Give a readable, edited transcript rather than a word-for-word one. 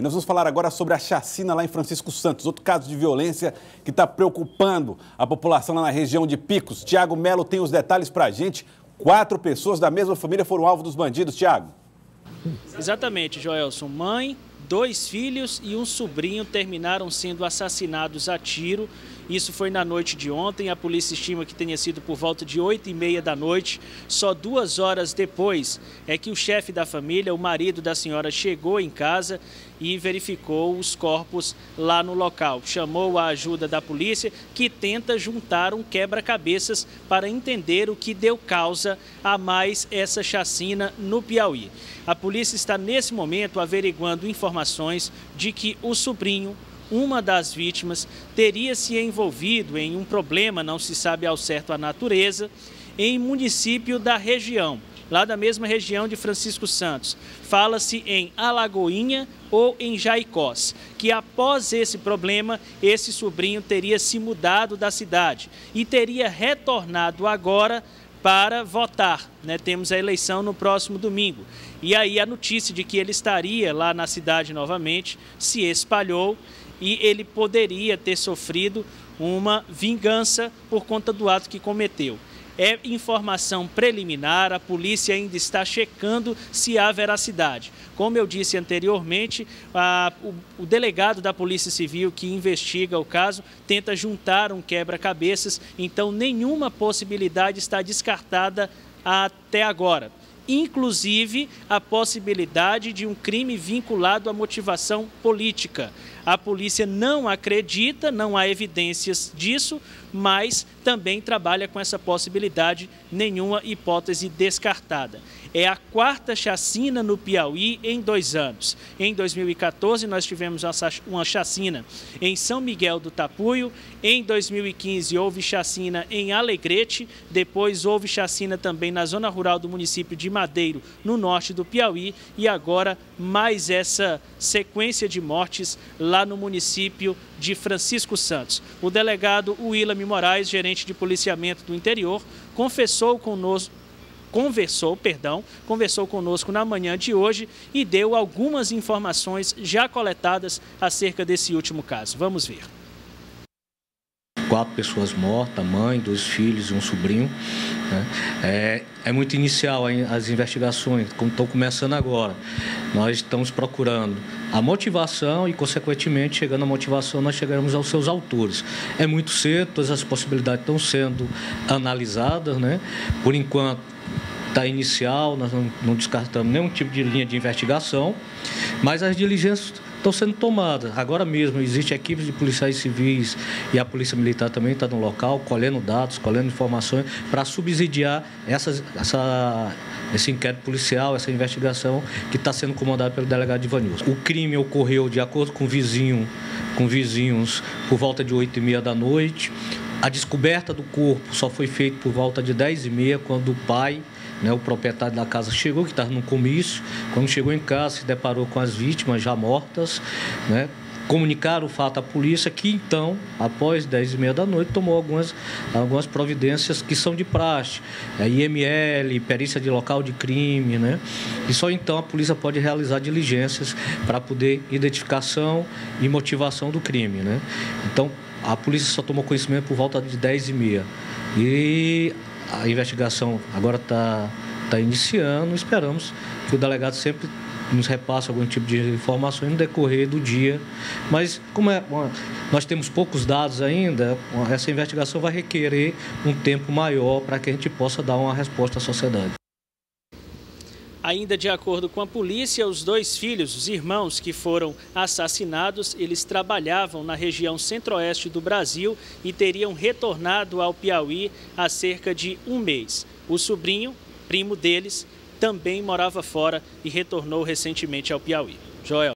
nós vamos falar agora sobre a chacina lá em Francisco Santos, outro caso de violência que está preocupando a população lá na região de Picos. Tiago Melo tem os detalhes para a gente. 4 pessoas da mesma família foram alvo dos bandidos, Tiago. Exatamente, Joelson. Mãe, 2 filhos e um sobrinho terminaram sendo assassinados a tiro. Isso foi na noite de ontem. A polícia estima que tenha sido por volta de 8h30 da noite. Só 2 horas depois é que o chefe da família, o marido da senhora, chegou em casa e verificou os corpos lá no local. Chamou a ajuda da polícia, que tenta juntar um quebra-cabeças para entender o que deu causa a mais essa chacina no Piauí. A polícia está nesse momento averiguando informações de que o sobrinho, uma das vítimas, teria se envolvido em um problema, não se sabe ao certo a natureza, em município da região, lá da mesma região de Francisco Santos. Fala-se em Alagoinha ou em Jaicós, que após esse problema, esse sobrinho teria se mudado da cidade e teria retornado agora para votar, né? Temos a eleição no próximo domingo. E aí a notícia de que ele estaria lá na cidade novamente se espalhou e ele poderia ter sofrido uma vingança por conta do ato que cometeu. É informação preliminar, a polícia ainda está checando se há veracidade. Como eu disse anteriormente, o delegado da Polícia Civil que investiga o caso tenta juntar um quebra-cabeças, então nenhuma possibilidade está descartada até agora. Inclusive a possibilidade de um crime vinculado à motivação política. A polícia não acredita, não há evidências disso, mas também trabalha com essa possibilidade, nenhuma hipótese descartada. É a 4ª chacina no Piauí em 2 anos. Em 2014 nós tivemos uma chacina em São Miguel do Tapuio, em 2015 houve chacina em Alegrete, depois houve chacina também na zona rural do município de Madeiro, no norte do Piauí, e agora mais essa sequência de mortes lá no município de Francisco Santos. O delegado Willam Moraes, gerente de policiamento do interior, conversou conosco na manhã de hoje e deu algumas informações já coletadas acerca desse último caso. Vamos ver. 4 pessoas mortas, mãe, 2 filhos e um sobrinho. Né? É muito inicial as investigações, como estão começando agora. Nós estamos procurando a motivação e, consequentemente, chegando à motivação, nós chegaremos aos seus autores. É muito cedo, todas as possibilidades estão sendo analisadas, né? Por enquanto, está inicial, nós não descartamos nenhum tipo de linha de investigação, mas as diligências estão sendo tomadas. Agora mesmo, existem equipes de policiais civis e a Polícia Militar também está no local, colhendo dados, colhendo informações para subsidiar esse inquérito policial, essa investigação que está sendo comandada pelo delegado Ivanilson. O crime ocorreu, de acordo com vizinhos, por volta de 8h30 da noite. A descoberta do corpo só foi feita por volta de 10h30, quando o pai, né, o proprietário da casa, chegou, que estava no comício. Quando chegou em casa, se deparou com as vítimas já mortas, né? Comunicaram o fato à polícia, que então, após 10h30 da noite, tomou algumas providências que são de praxe, IML, perícia de local de crime, né? E só então a polícia pode realizar diligências para poder identificação e motivação do crime, né? Então, a polícia só tomou conhecimento por volta de 10h30. E a investigação agora está iniciando, esperamos que o delegado sempre nos repasse algum tipo de informações no decorrer do dia. Mas, como nós temos poucos dados ainda, essa investigação vai requerer um tempo maior para que a gente possa dar uma resposta à sociedade. Ainda de acordo com a polícia, os 2 filhos, os irmãos que foram assassinados, eles trabalhavam na região centro-oeste do Brasil e teriam retornado ao Piauí há cerca de 1 mês. O sobrinho, primo deles, também morava fora e retornou recentemente ao Piauí. Joel.